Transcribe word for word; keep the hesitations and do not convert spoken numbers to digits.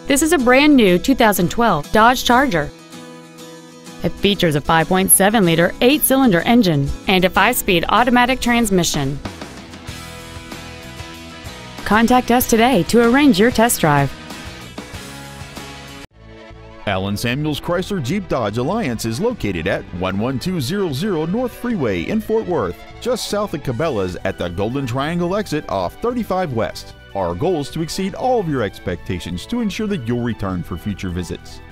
This is a brand new two thousand twelve Dodge Charger. It features a five point seven liter eight-cylinder engine and a five-speed automatic transmission. Contact us today to arrange your test drive. Allen Samuels Chrysler Jeep Dodge Alliance is located at one one two zero zero North Freeway in Fort Worth, just south of Cabela's at the Golden Triangle exit off thirty-five West. Our goal is to exceed all of your expectations to ensure that you'll return for future visits.